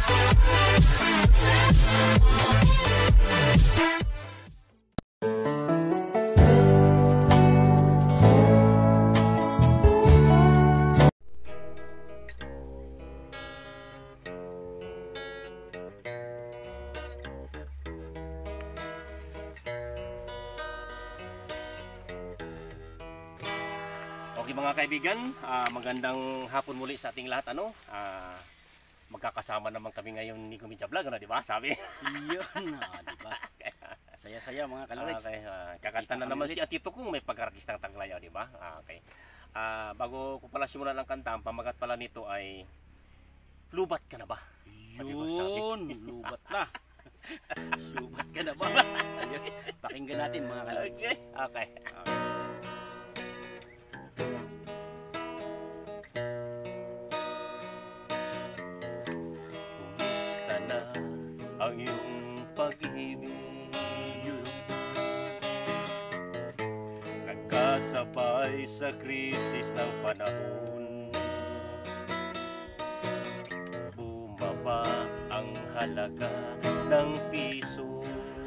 Okay mga kaibigan, magandang hapon muli sa ating lahat. Magkakasama naman kami ngayon ni Kumidya Vlog, di ba? Sabi. Yun, di ba? Saya-saya mga kalorits. Okay, kakanta na naman si Atito kung may pagkarakistang Taglay, di ba? Okay. Bago ko pala simulan ang kanta, ang pamagat pala nito ay lubat ka na ba? Yun, lubat na. Lubat ka na ba? Pakinggan natin mga kalorits. Okay. Kumusta na ang iyong pag-ibig? Nagkasabay sa krisis ng panahon, bumaba ang halaga ng piso.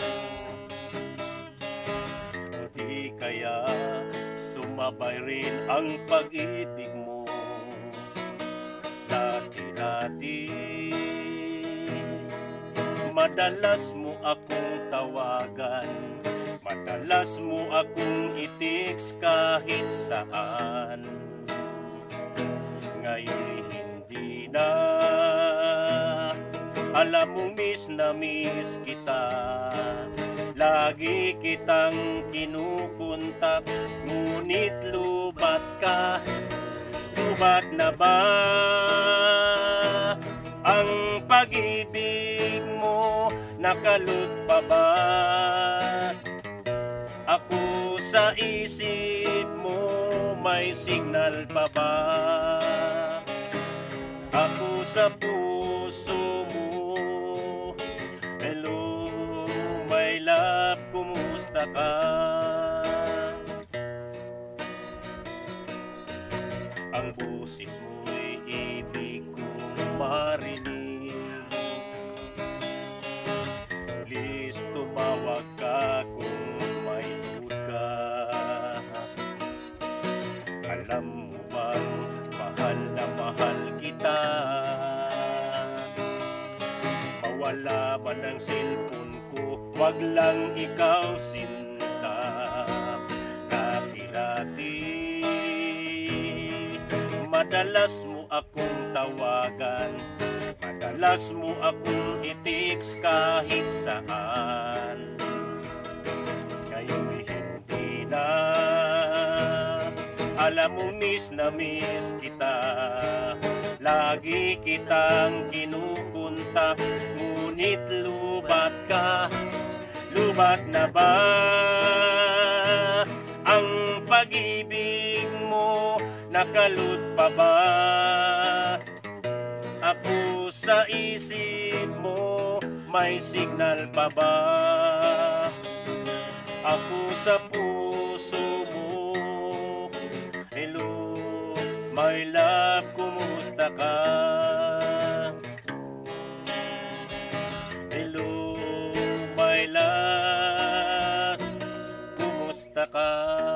Di kaya sumabay rin ang pag-ibig mo? Dati-dati madalas mo akong tawagan, madalas mo akong i-text kahit saan. Ngayon hindi na, alam mo miss na miss kita. Lagi kitang kinukontak, ngunit lubat ka. Lubat na ba ang pag-ibig mo? Nakalot pa ba ako sa isip mo? May signal pa ba ako sa puso mo? Hello, my love, kumusta ka? Ang boses mo'y ibig kong marinig. Please tumawag ka kung may mood ka. Alam mo bang mahal na mahal kita? Mawala man ang cellphone ko, wag lang ikaw sinta. Dati-dati madalas mo akong tawagan, madalas mo akong i-text kahit saan. Ngayon hindi na, alam mo miss na miss kita. Lagi kitang kinukontak, ngunit lubat ka. Lubat na ba ang pag-ibig mo? Nakalot pa ba ako sa isip mo? May signal pa ba ako sa puso mo? Hello, my love, kumusta ka? Hello, my love, kumusta ka?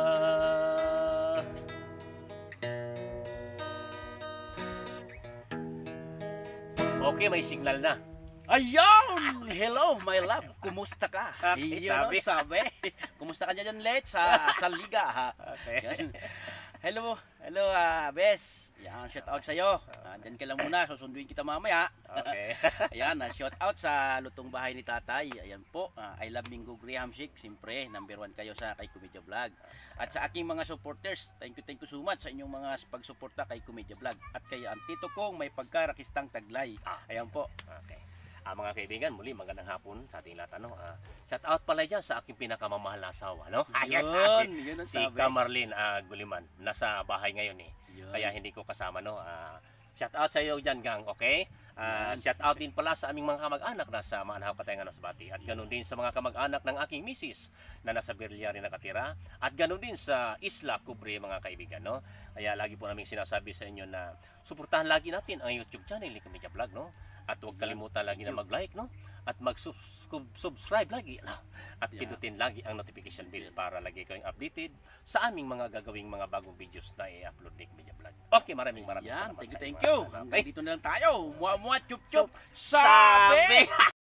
Okay, may signal na. Ayun! Hello, my love. Kumusta ka? Okay, sabi. Kumusta ka dyan, Let? Sa liga, ha? Okay. Hello, Bes. Yan, shout out sa'yo. Dyan ka lang muna, susunduin kita mamaya. Okay. Ayan, shout out sa lutong bahay ni tatay. Ayan po, I love Mingo Graham Chic. Siyempre, #1 kayo sa kay Kumidya Vlog. At sa aking mga supporters, thank you so much sa inyong mga pagsuporta kay Kumidya Vlog. At kay Antito kong may pagkarakistang Taglay. Ayan po. Okay. Mga kaibigan, muli magandang hapon sa ating lahat. Shout out pala dyan sa aking pinakamamahal na asawa. Yun ang si sabi. Kamarlin Guliman. Nasa bahay ngayon eh. Yun. Kaya hindi ko kasama. Shout out sa iyo dyan, gang. Okay? Shout out din pala sa aming mga kamag-anak na sa Maanhaw Patayangan sa Bati. At ganoon din sa mga kamag-anak ng aking misis na nasa Birlia rin nakatira. At ganoon din sa Isla Cubre, mga kaibigan. No? Kaya lagi po namin sinasabi sa inyo na suportahan lagi natin ang YouTube channel ni Kumidya Vlog. No? At huwag kalimutan lagi na mag-like, no? At mag-subscribe lagi, no? At Yeah. pindutin lagi ang notification bell para lagi kayong updated sa aming mga gagawing mga bagong videos na i-upload ni Kumedia Vlog. Okay, maraming Yan, salamat thank sa you, inyo, thank you. mga Hanggang dito na lang tayo. Muwa, chup, chup. Sabi! Sabi!